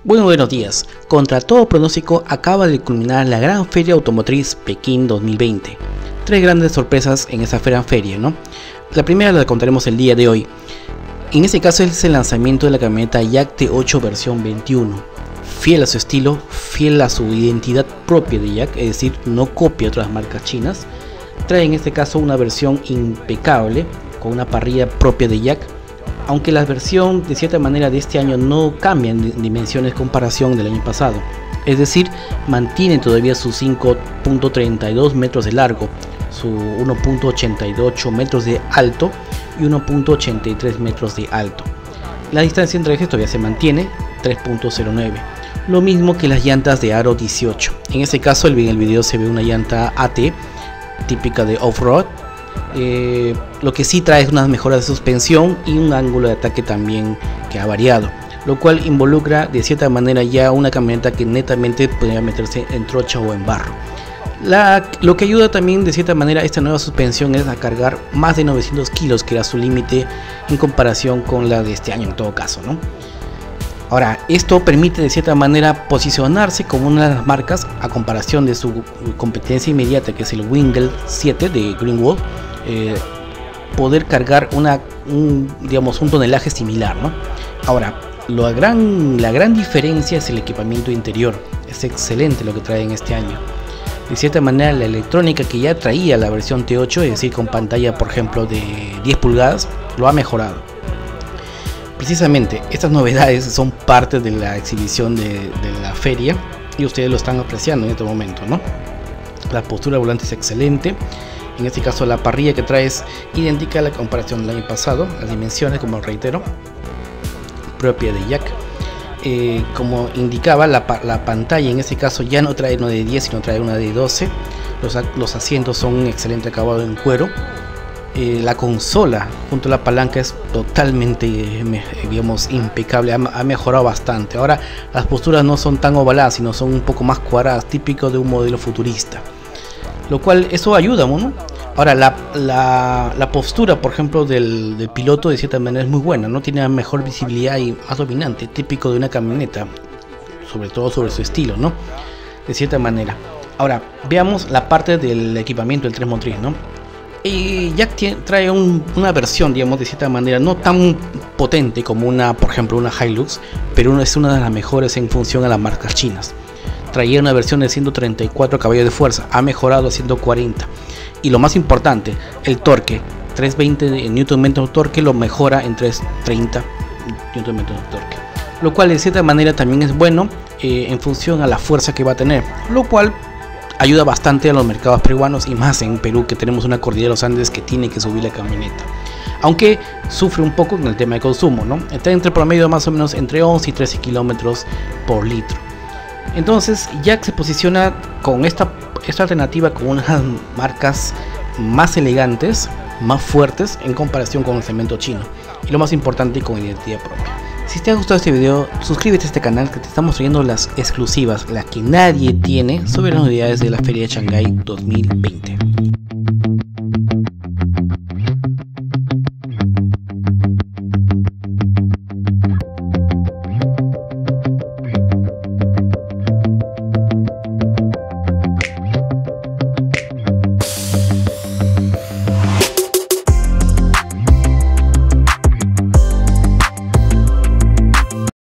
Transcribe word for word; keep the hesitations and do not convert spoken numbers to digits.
Muy buenos días. Contra todo pronóstico acaba de culminar la Gran Feria Automotriz Pekín dos mil veinte. Tres grandes sorpresas en esa gran feria, ¿no? La primera la contaremos el día de hoy. En este caso es el lanzamiento de la camioneta Jack T ocho versión veintiuno. Fiel a su estilo, fiel a su identidad propia de Jack, es decir, no copia otras marcas chinas. Trae en este caso una versión impecable, con una parrilla propia de Jack. Aunque la versión de cierta manera de este año no cambia en dimensiones en comparación del año pasado, es decir, mantiene todavía sus cinco punto treinta y dos metros de largo, su uno punto ochenta y ocho metros de alto y uno punto ochenta y tres metros de alto. La distancia entre ejes todavía se mantiene, tres punto cero nueve, lo mismo que las llantas de aro dieciocho. En este caso en el video se ve una llanta A T típica de off-road. Eh, lo que sí trae es unas mejoras de suspensión y un ángulo de ataque también que ha variado, lo cual involucra de cierta manera ya una camioneta que netamente podría meterse en trocha o en barro. La, lo que ayuda también de cierta manera esta nueva suspensión es a cargar más de novecientos kilos, que era su límite en comparación con la de este año en todo caso, ¿no? Ahora, esto permite de cierta manera posicionarse como una de las marcas a comparación de su competencia inmediata, que es el Wingle siete de Greenwald. Eh, poder cargar una, un, digamos, un tonelaje similar, ¿no? Ahora, lo gran, la gran diferencia es el equipamiento interior. Es excelente lo que trae en este año. De cierta manera, la electrónica que ya traía la versión T ocho, es decir, con pantalla por ejemplo de diez pulgadas, lo ha mejorado. Precisamente estas novedades son parte de la exhibición de, de la feria y ustedes lo están apreciando en este momento, ¿no? La postura volante es excelente. En este caso la parrilla que trae es idéntica a la comparación del año pasado. Las dimensiones, como reitero, propia de Jack. Eh, como indicaba, la, la pantalla en este caso ya no trae una de diez, sino trae una de doce. Los, los asientos son un excelente acabado en cuero. Eh, la consola junto a la palanca es totalmente, digamos, impecable, ha, ha mejorado bastante. Ahora las posturas no son tan ovaladas, sino son un poco más cuadradas, típico de un modelo futurista, lo cual eso ayuda, ¿no? Ahora la, la, la postura por ejemplo del, del piloto de cierta manera es muy buena, no tiene mejor visibilidad y más dominante, típico de una camioneta, sobre todo sobre su estilo, ¿no? De cierta manera. Ahora veamos la parte del equipamiento del tren motriz, ¿no? Y Jack tiene, trae un, una versión, digamos, de cierta manera no tan potente como una, por ejemplo, una Hilux, pero es una de las mejores en función a las marcas chinas. Traía una versión de ciento treinta y cuatro caballos de fuerza, ha mejorado a ciento cuarenta. Y lo más importante, el torque, trescientos veinte newton metros de torque lo mejora en trescientos treinta newton metros de torque. Lo cual de cierta manera también es bueno eh, en función a la fuerza que va a tener. Lo cual ayuda bastante a los mercados peruanos y más en Perú, que tenemos una cordillera de los Andes que tiene que subir la camioneta. Aunque sufre un poco con el tema de consumo, ¿no? Está entre promedio más o menos entre once y trece kilómetros por litro. Entonces Jack se posiciona con esta, esta alternativa con unas marcas más elegantes, más fuertes en comparación con el segmento chino. Y lo más importante, con identidad propia. Si te ha gustado este video, suscríbete a este canal, que te estamos trayendo las exclusivas, las que nadie tiene, sobre las novedades de la Feria de Shanghái dos mil veinte.